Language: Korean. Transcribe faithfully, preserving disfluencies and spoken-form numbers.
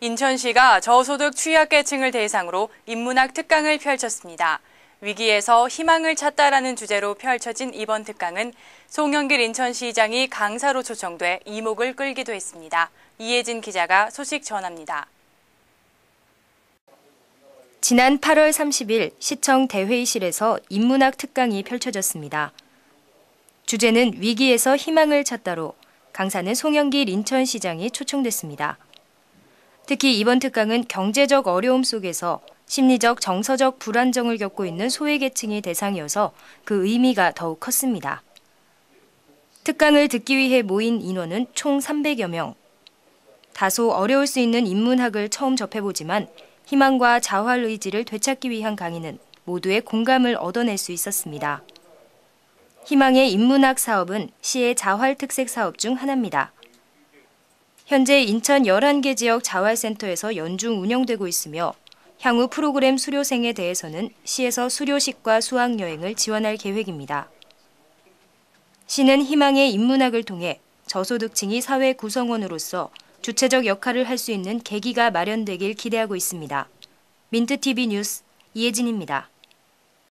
인천시가 저소득 취약계층을 대상으로 인문학 특강을 펼쳤습니다. 위기에서 희망을 찾다라는 주제로 펼쳐진 이번 특강은 송영길 인천시장이 강사로 초청돼 이목을 끌기도 했습니다. 이혜진 기자가 소식 전합니다. 지난 팔월 삼십일 시청 대회의실에서 인문학 특강이 펼쳐졌습니다. 주제는 위기에서 희망을 찾다로 강사는 송영길 인천시장이 초청됐습니다. 특히 이번 특강은 경제적 어려움 속에서 심리적, 정서적 불안정을 겪고 있는 소외계층이 대상이어서 그 의미가 더욱 컸습니다. 특강을 듣기 위해 모인 인원은 총 삼백여 명. 다소 어려울 수 있는 인문학을 처음 접해보지만 희망과 자활 의지를 되찾기 위한 강의는 모두의 공감을 얻어낼 수 있었습니다. 희망의 인문학 사업은 시의 자활 특색 사업 중 하나입니다. 현재 인천 열한 개 지역 자활센터에서 연중 운영되고 있으며 향후 프로그램 수료생에 대해서는 시에서 수료식과 수학여행을 지원할 계획입니다. 시는 희망의 인문학을 통해 저소득층이 사회 구성원으로서 주체적 역할을 할 수 있는 계기가 마련되길 기대하고 있습니다. 민트티비 뉴스 이혜진입니다.